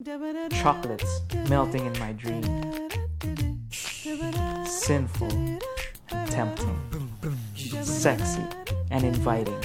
Chocolates melting in my dream. Sinful and tempting. Sexy and inviting.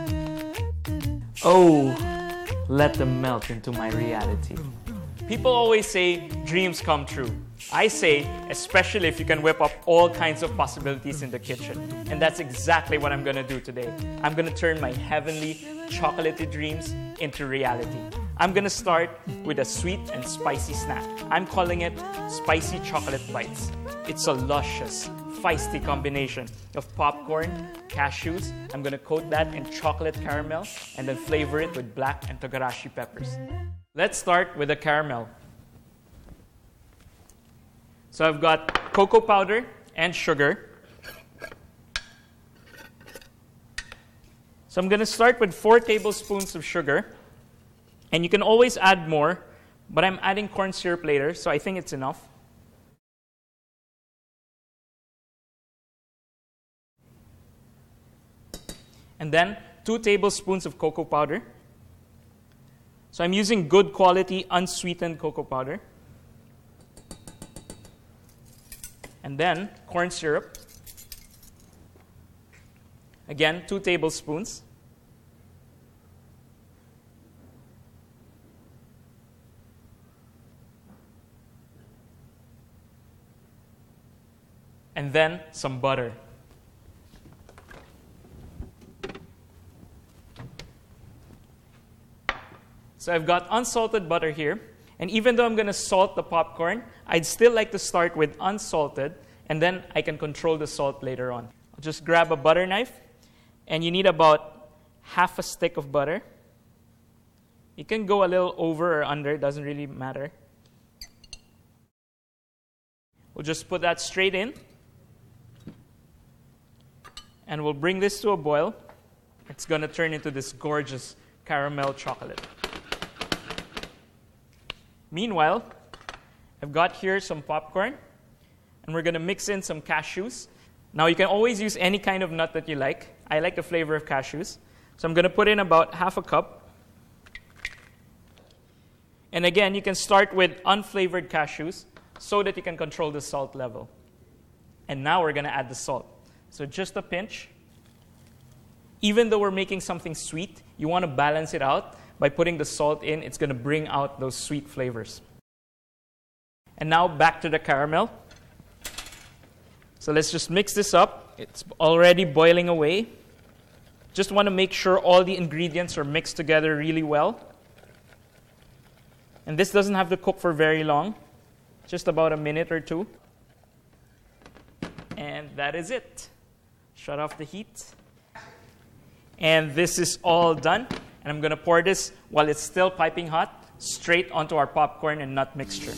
Oh, let them melt into my reality. People always say dreams come true. I say, especially if you can whip up all kinds of possibilities in the kitchen. And that's exactly what I'm going to do today. I'm going to turn my heavenly, chocolatey dreams into reality. I'm going to start with a sweet and spicy snack. I'm calling it Spicy Chocolate Bites. It's a luscious, feisty combination of popcorn, cashews. I'm going to coat that in chocolate caramel and then flavor it with black and togarashi peppers. Let's start with the caramel. So I've got cocoa powder and sugar. So I'm going to start with 4 tablespoons of sugar. And you can always add more, but I'm adding corn syrup later, so I think it's enough. And then 2 tablespoons of cocoa powder. So I'm using good quality unsweetened cocoa powder. And then corn syrup. Again, 2 tablespoons. And then some butter. So I've got unsalted butter here. And even though I'm going to salt the popcorn, I'd still like to start with unsalted, and then I can control the salt later on. I'll just grab a butter knife, and you need about half a stick of butter. You can go a little over or under, it doesn't really matter. We'll just put that straight in, and we'll bring this to a boil. It's going to turn into this gorgeous caramel chocolate. Meanwhile, I've got here some popcorn, and we're going to mix in some cashews. Now, you can always use any kind of nut that you like. I like the flavor of cashews. So I'm going to put in about half a cup. And again, you can start with unflavored cashews so that you can control the salt level. And now we're going to add the salt. So just a pinch. Even though we're making something sweet, you want to balance it out. By putting the salt in, it's going to bring out those sweet flavors. And now back to the caramel. So let's just mix this up. It's already boiling away. Just want to make sure all the ingredients are mixed together really well. And this doesn't have to cook for very long, just about a minute or 2. And that is it. Shut off the heat. And this is all done. And I'm going to pour this while it's still piping hot straight onto our popcorn and nut mixture.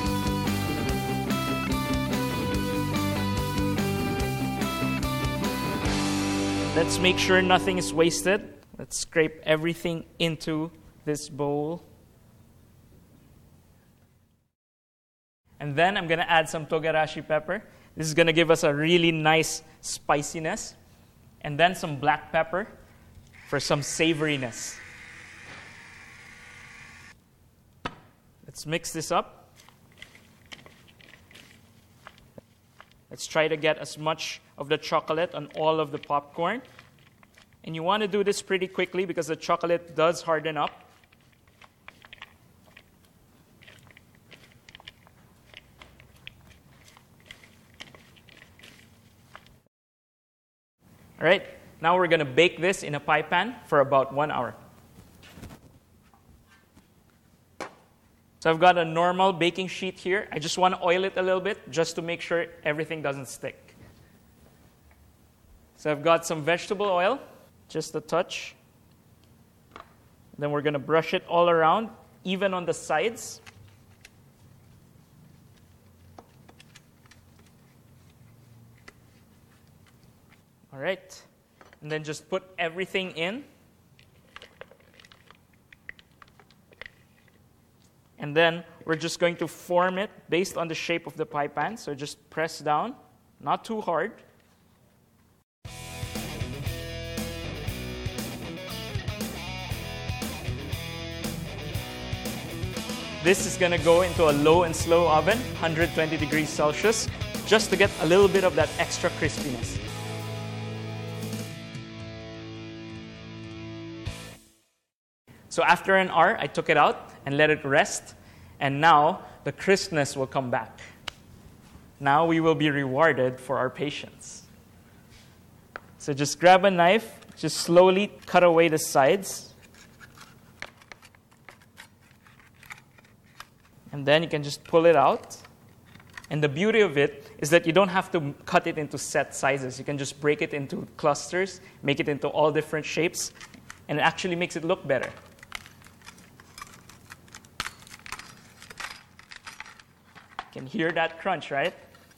Let's make sure nothing is wasted. Let's scrape everything into this bowl. And then I'm going to add some togarashi pepper. This is going to give us a really nice spiciness. And then some black pepper for some savoriness. Let's mix this up. Let's try to get as much of the chocolate on all of the popcorn. And you want to do this pretty quickly because the chocolate does harden up. All right, now we're going to bake this in a pie pan for about 1 hour. So I've got a normal baking sheet here. I just want to oil it a little bit just to make sure everything doesn't stick. So I've got some vegetable oil, just a touch. Then we're going to brush it all around, even on the sides. All right, and then just put everything in. And then we're just going to form it based on the shape of the pie pan. So just press down, not too hard. This is going to go into a low and slow oven, 120 degrees Celsius, just to get a little bit of that extra crispiness. So after an hour, I took it out and let it rest. And now the crispness will come back. Now we will be rewarded for our patience. So just grab a knife, just slowly cut away the sides. And then you can just pull it out. And the beauty of it is that you don't have to cut it into set sizes. You can just break it into clusters, make it into all different shapes, and it actually makes it look better. You can hear that crunch, right?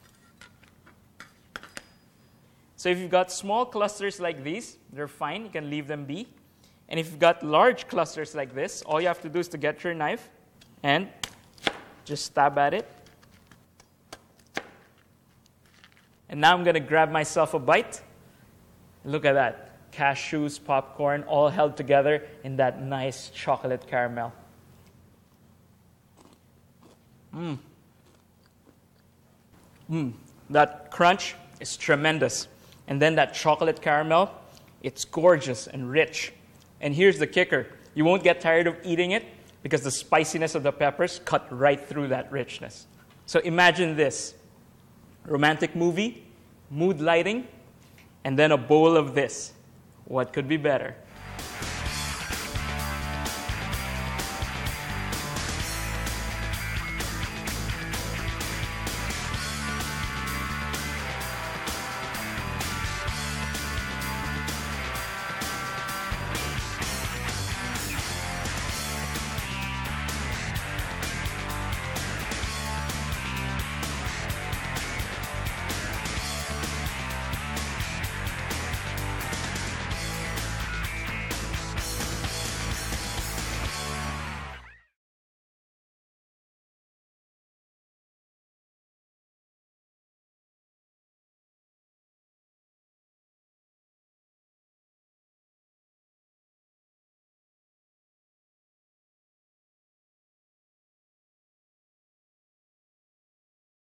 So if you've got small clusters like these, they're fine. You can leave them be. And if you've got large clusters like this, all you have to do is to get your knife and just stab at it. And now I'm going to grab myself a bite. Look at that. Cashews, popcorn, all held together in that nice chocolate caramel. That crunch is tremendous. And then that chocolate caramel, it's gorgeous and rich. And here's the kicker. You won't get tired of eating it because the spiciness of the peppers cut right through that richness. So imagine this. Romantic movie, mood lighting, and then a bowl of this. What could be better?